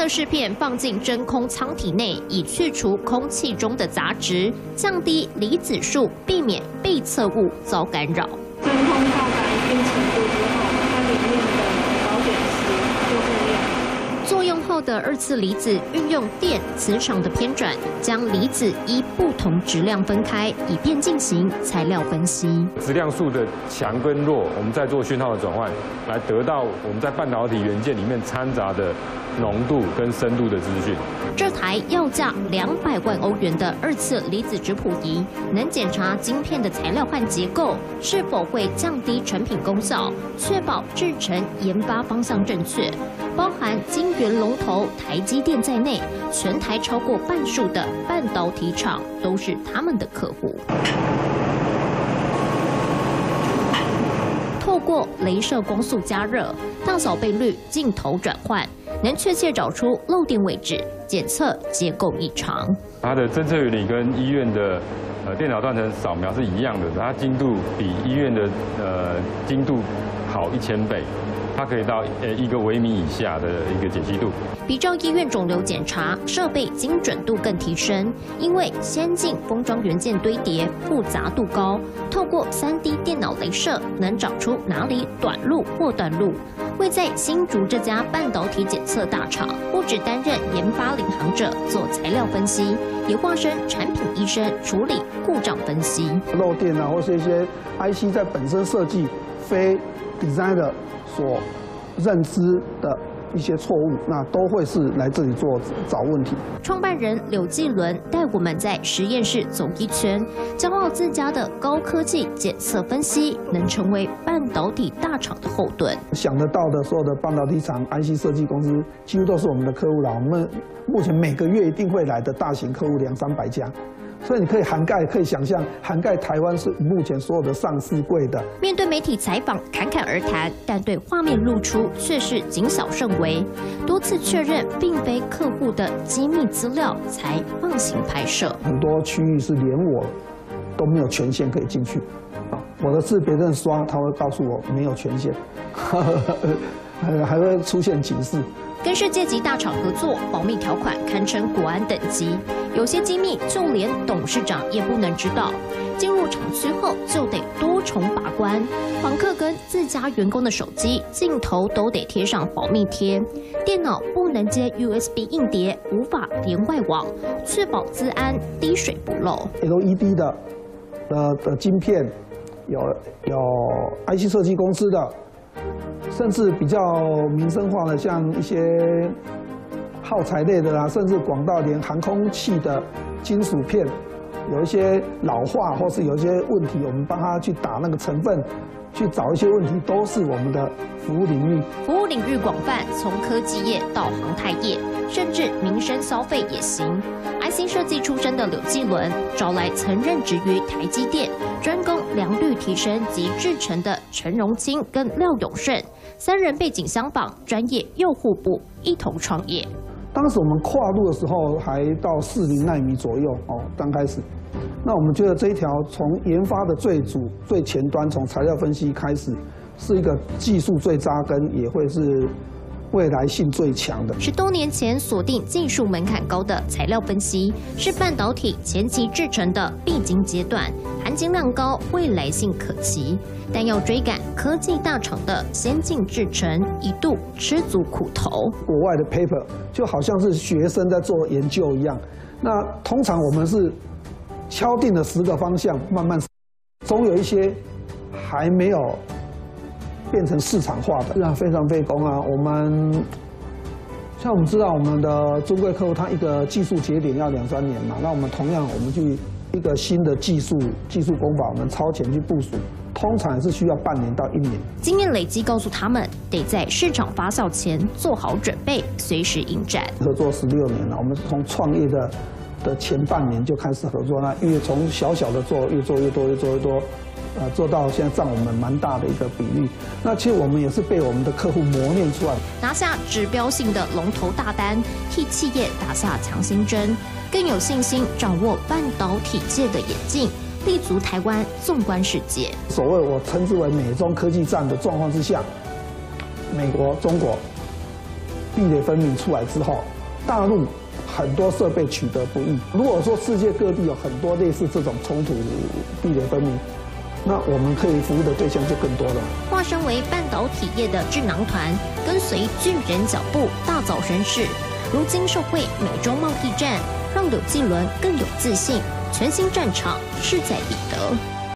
测试片放进真空舱体内，以去除空气中的杂质，降低离子数，避免被测物遭干扰。 真空到达一定程度之后，它里面的保碱丝就会亮。 作用后的二次离子运用电磁场的偏转，将离子依不同质量分开，以便进行材料分析。 质量数的强跟弱，我们再做讯号的转换，来得到我们在半导体元件里面掺杂的浓度跟深度的资讯。 这台要价200万欧元的二次离子质谱仪，能检查晶片的材料和结构是否会降低成品功效，确保制程研发方向正确。包含晶圆龙头台积电在内，全台超过半数的半导体厂都是他们的客户。透过雷射光速加热、大小倍率镜头转换，能确切找出漏电位置，检测结构异常。 它的侦测原理跟医院的电脑断层扫描是一样的，它精度比医院的精度好1000倍。它可以到1个微米以下的一个解析度， 比照医院肿瘤检查，设备精准度更提升，因为先进封装元件堆叠，复杂度高，透过3D 电脑雷射能找出哪里短路或断路。位在新竹这家半导体检测大厂，不只担任研发领航者做材料分析，也化身产品医生处理故障分析。 漏电啊，或是一些 IC 在本身设计非 designer 所认知的一些错误，那都会是来这里做找问题。 创办人柳继伦带我们在实验室走一圈，骄傲自家的高科技检测分析能成为半导体大厂的后盾。 想得到的所有的半导体厂、IC 设计公司，几乎都是我们的客户了。我们目前每个月一定会来的大型客户200-300家。所以你可以可以想象涵盖台湾是目前所有的上市柜的。 面对媒体采访侃侃而谈，但对画面露出却是谨小慎微，多次确认并非客户的机密资料才放行拍摄。 很多区域是连我都没有权限可以进去，我的字别人刷，他会告诉我没有权限，还会出现警示。 跟世界级大厂合作，保密条款堪称国安等级，有些机密就连董事长也不能知道。进入厂区后就得多重把关，访客跟自家员工的手机、镜头都得贴上保密贴，电脑不能接 USB 硬碟，无法连外网，确保资安滴水不漏。 LED 的晶片，有 IC 设计公司的。甚至比较民生化的，像一些耗材类的啦，甚至广到连航空器的金属片，有一些老化或是有一些问题，我们帮他去打那个成分，去找一些问题，都是我们的服务领域。 服务领域广泛，从科技业到航太业，甚至民生消费也行。IC 设计出身的柳继伦，招来曾任职于台积电、专攻良率提升及制程的陈荣清跟廖永胜，3人背景相仿，专业又互补，一同创业。 当时我们跨入的时候还到40奈米左右哦，刚开始。那我们觉得这一条从研发的最前端，从材料分析开始，是一个技术最扎根，也会是未来性最强的。 10多年前锁定技术门槛高的材料分析，是半导体前期制程的必经阶段，含金量高，未来性可期。但要追赶科技大厂的先进制程，一度吃足苦头。 国外的 paper 就好像是学生在做研究一样，那通常我们是敲定了10个方向，慢慢总有一些还没有变成市场化的，这样非常费工啊。像我们知道我们的尊贵客户，他一个技术节点要2-3年嘛，那我们同样我们去一个新的技术工法，我们超前去部署，通常是需要半年到1年。 经验累积告诉他们，得在市场发酵前做好准备，随时应战。 合作16年了，我们从创业的前半年就开始合作，那从小小的做，越做越多，做到现在占我们蛮大的一个比例。那其实我们也是被我们的客户磨练出来， 拿下指标性的龙头大单，替企业打下强心针，更有信心掌握半导体界的演进，立足台湾，纵观世界。 所谓我称之为美中科技战的状况之下，美国、中国壁垒分明出来之后，大陆很多设备取得不易。如果说世界各地有很多类似这种冲突壁垒分明，那我们可以服务的对象就更多了。 化身为半导体业的智囊团，跟随巨人脚步，大早生事。如今受惠美中贸易战，让柳继伦更有自信，全新战场势在必得。